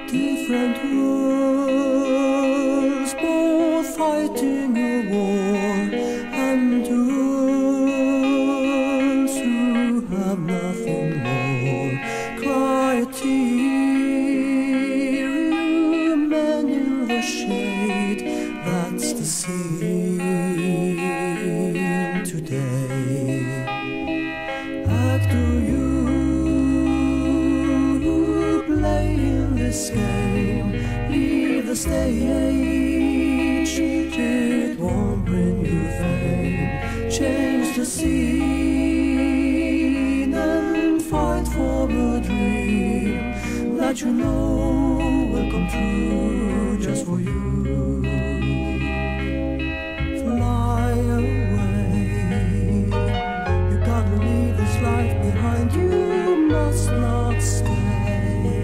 different worlds, both fighting a war, and girls who have nothing more cry a tear, men in the shade. That's the scene today. Actor, you play in this game, leave the stage. It won't bring you fame. Change the scene and fight for a dream that you know will come true just for you. Fly away. You gotta leave this life behind. You must not stay.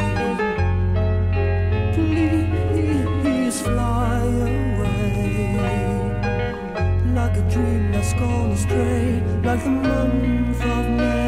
Please fly away. Like a dream that's gone astray, like the month of May.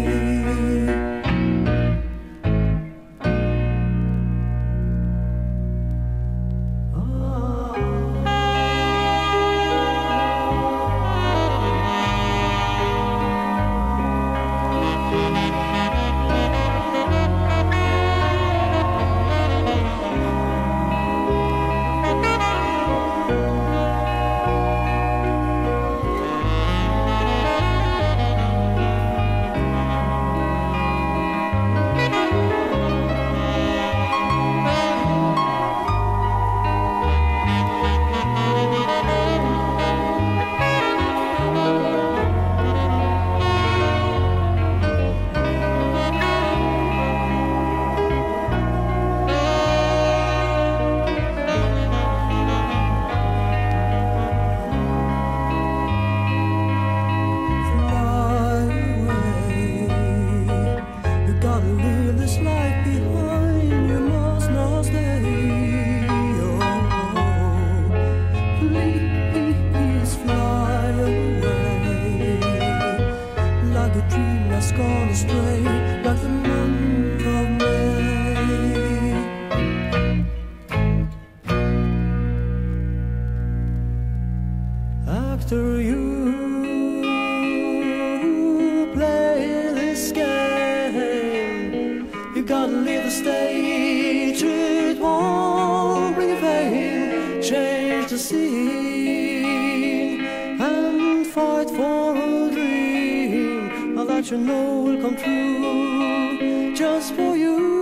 After you play this game, you gotta leave the stage. It won't bring you fame. Change the scene and fight for a dream that you know will come true just for you.